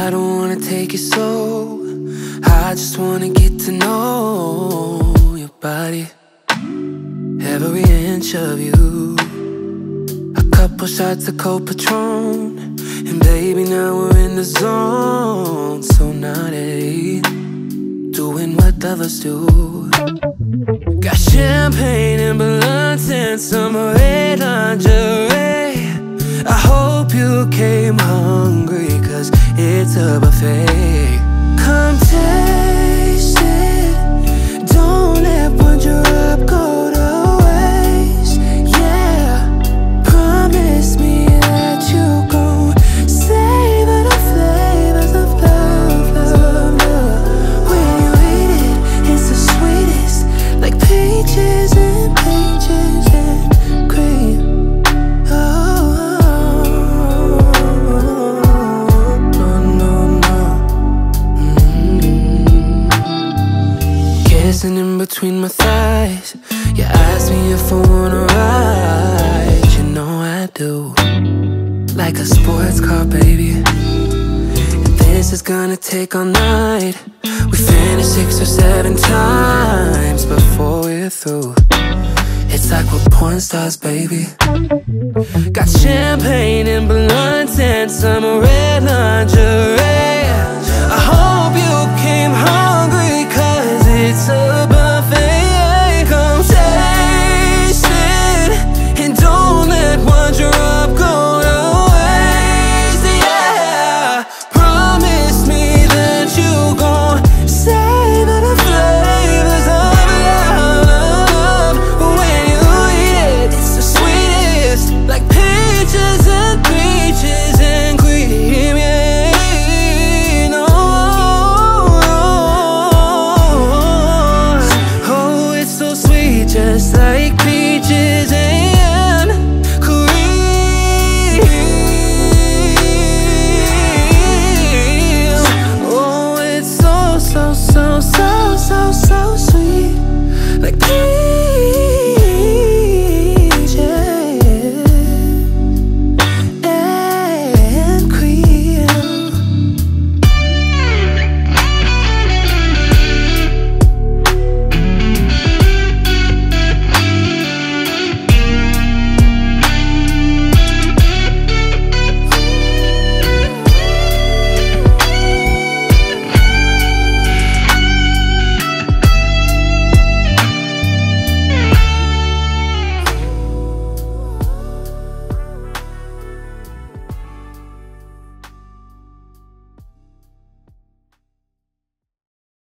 I don't wanna take it slow, I just wanna get to know your body, every inch of you. A couple shots of cold Patron, and baby now we're in the zone. So naughty, doing what others do. Got champagne and balloons and some red lingerie. I hope you came hungry, cause it's a buffet. Come taste it, don't let one drop go to waste. Yeah, promise me that you gon' savor the flavors of love, love, love. When you eat it, it's the sweetest, like peaches and peaches and cream. Kissing in between my thighs, you ask me if I wanna ride. You know I do, like a sports car, baby. And this is gonna take all night. We finish 6 or 7 times before we're through. It's like we're porn stars, baby. Got champagne and balloons and some red lingerie. I hope you came hungry, cause it's a